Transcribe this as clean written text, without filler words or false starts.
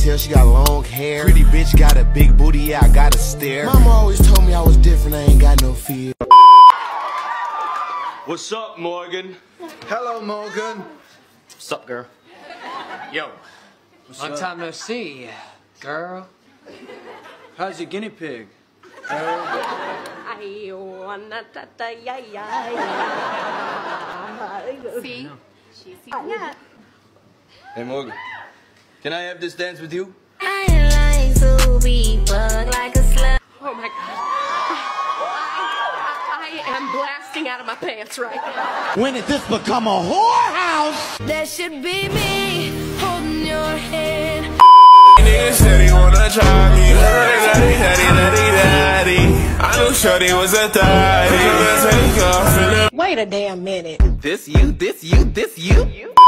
ponytail, she got long hair. Pretty bitch got a big booty, yeah, I gotta stare. Mama always told me I was different, I ain't got no fear. What's up, Morgan? Hello, Morgan. What's up, girl? Yo. Long time no see, girl. How's your guinea pig? See? She's yeah. Hey, Morgan. Can I have this dance with you? I like to be bugged like a slug. Oh my God. I am blasting out of my pants right now. When did this become a whorehouse? That should be me holding your hand. Nigga said he wanna try me. I knew Shorty was a thotty. Wait a damn minute. This you?